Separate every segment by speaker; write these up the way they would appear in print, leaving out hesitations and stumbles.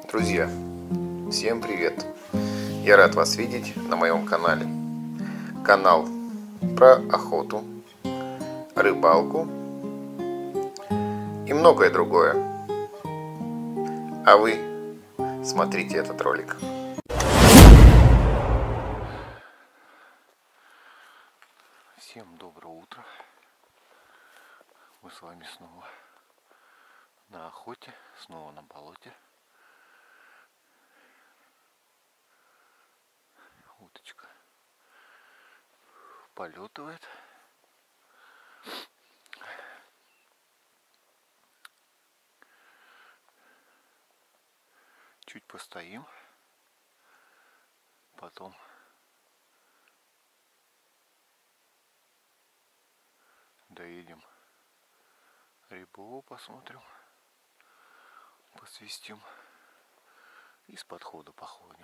Speaker 1: Друзья, всем привет! Я рад вас видеть на моем канале. Канал про охоту, рыбалку и многое другое. А вы смотрите этот ролик.
Speaker 2: Всем доброе утро. Мы с вами снова на охоте, снова на болоте. Уточка полетывает. Чуть постоим, потом доедем рябу, посмотрим, посвистим и с подхода походим.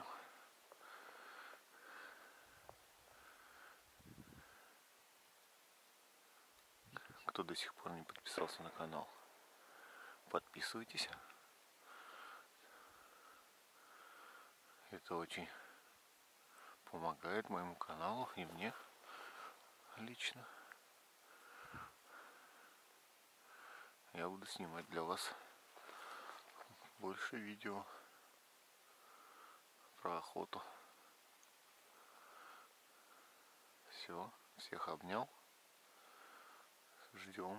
Speaker 2: Кто до сих пор не подписался на канал, подписывайтесь. Это очень помогает моему каналу и мне лично. Я буду снимать для вас больше видео про охоту. Все, всех обнял. Ждем.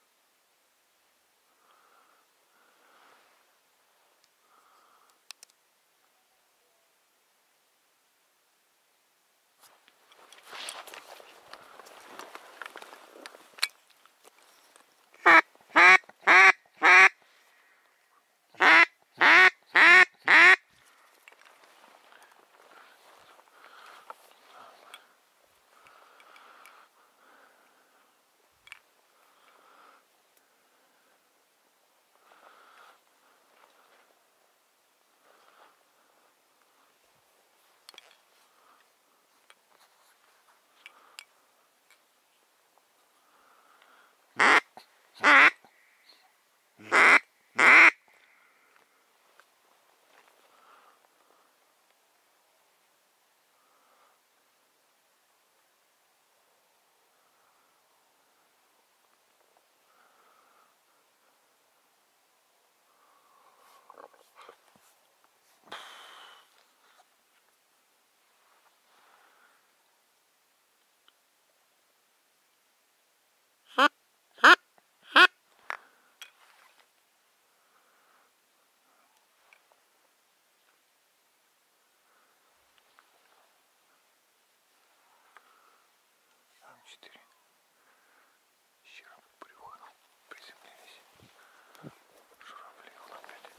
Speaker 2: Там 4. Щера брюхо приземлились. Журавли он опять.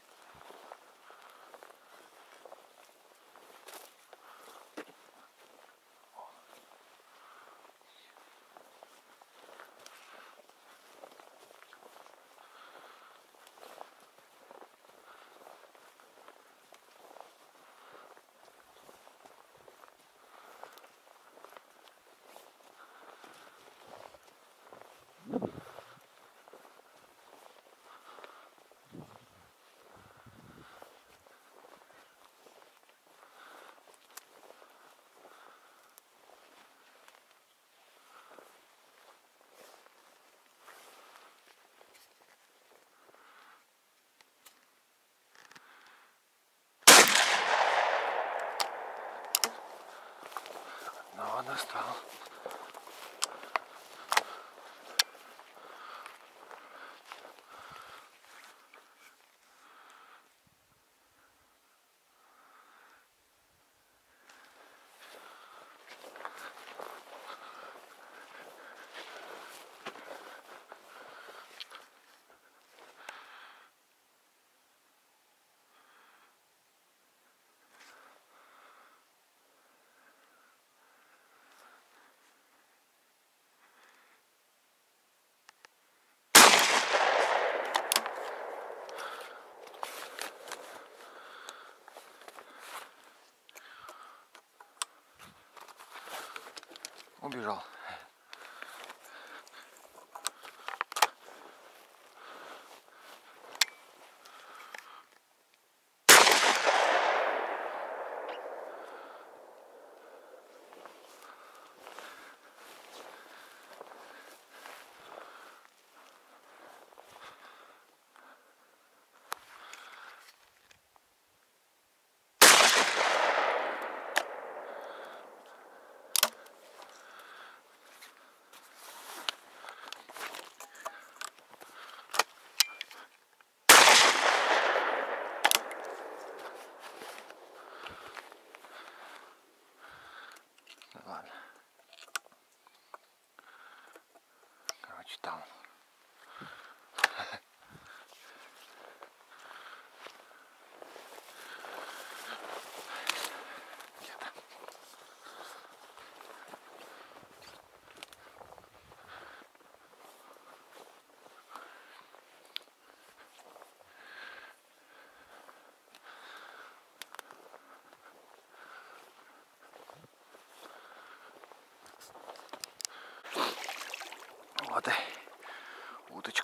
Speaker 2: Одного достал. Убежал.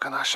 Speaker 2: речка наша.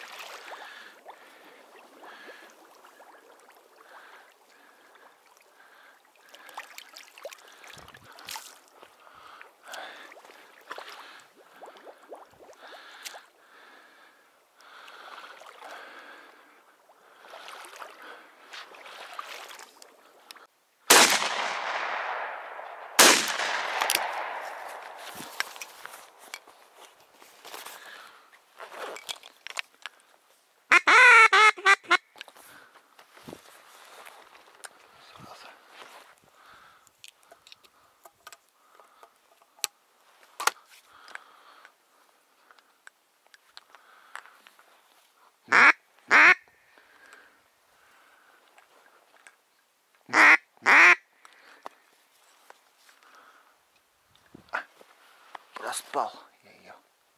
Speaker 2: Проспал я ее.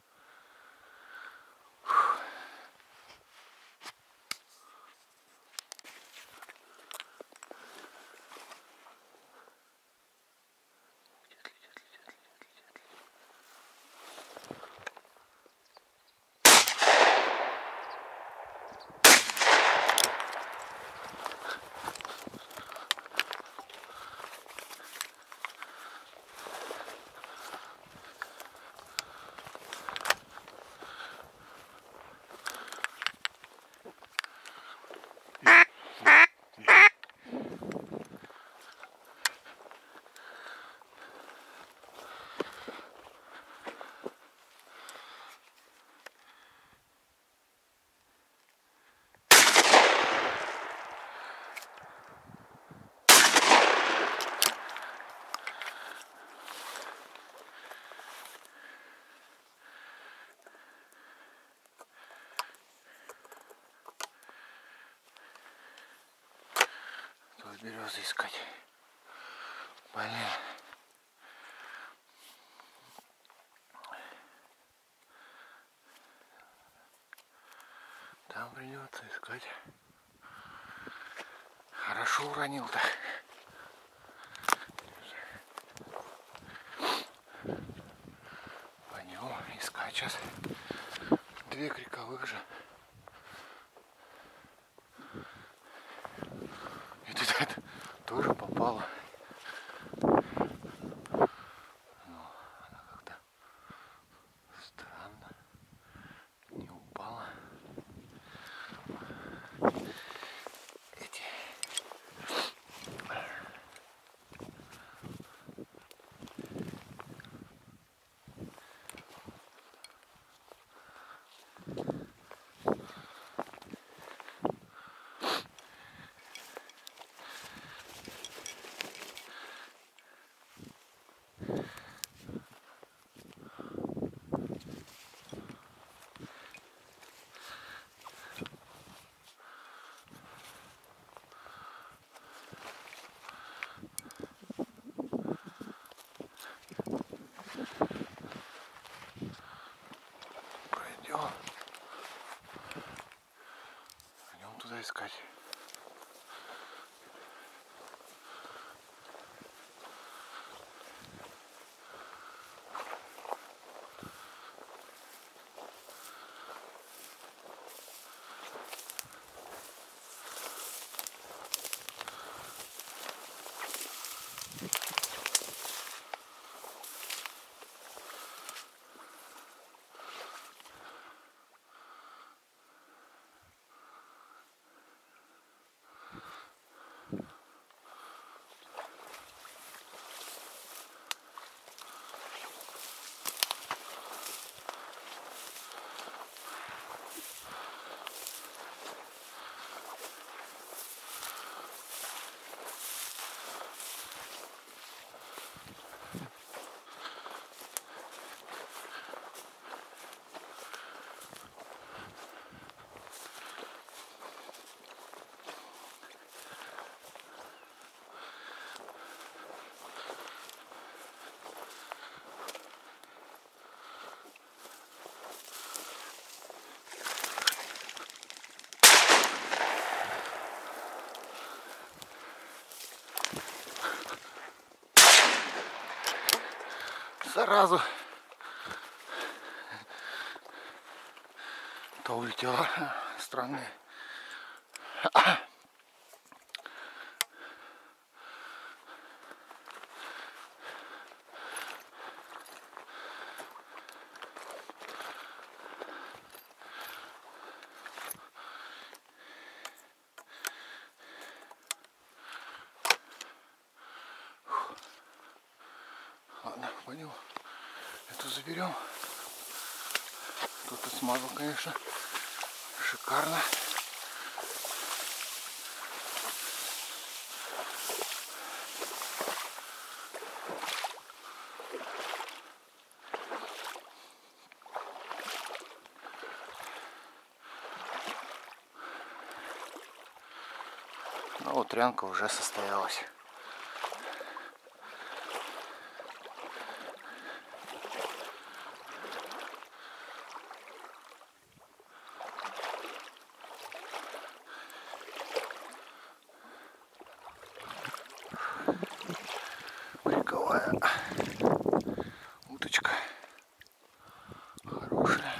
Speaker 2: Тут березы искать. Блин. Там придется искать. Хорошо уронил-то. Пойдем искать сейчас. 2 криковых же. Это тоже попало. Но она как-то странно не упала. Эти пойдем. Пойдем туда искать. Сразу Куда-то улетела. Странная. Ладно, пойдем. Эту заберем. Тут смазал, конечно. Шикарно. Ну вот трянка уже состоялась. Береговая уточка. Хорошая.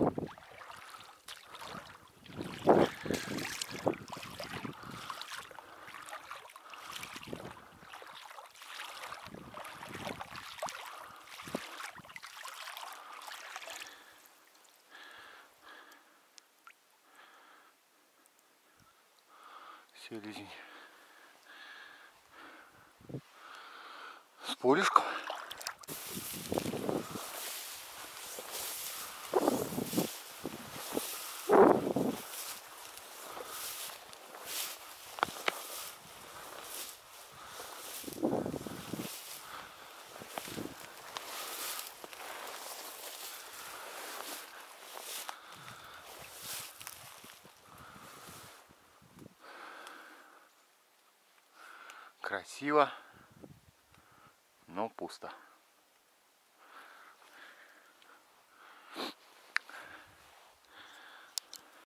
Speaker 2: Селезень. С полюшком. Красиво, но пусто.